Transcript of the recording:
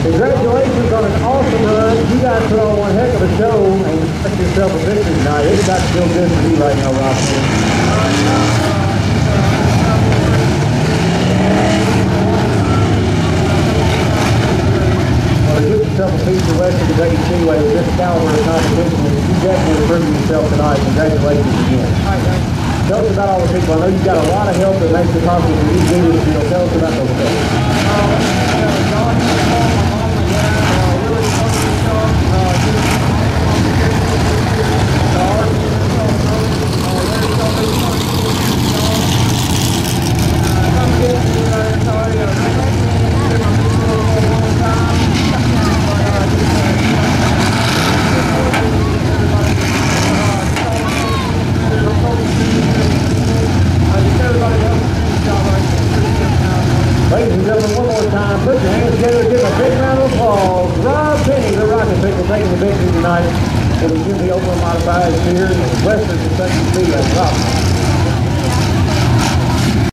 Congratulations on an awesome run. You guys put on one heck of a show and got yourself a victory tonight. It's about to feel good for you right now, Rob. Well, to get yourself a piece of west of the Kentucky Speedway with this caliber of competition, you definitely improved yourself tonight. Congratulations again. All right, guys. Tell us about all the people. I know you've got a lot of help that makes it possible for you to do this deal. Tell us about those people. Ladies and gentlemen, one more time, put your hands together and give a big round of applause. Rob Penny, the Rocket Pickle, taking the victory tonight for the Open Modified here in Western Kentucky Speedway. Rob.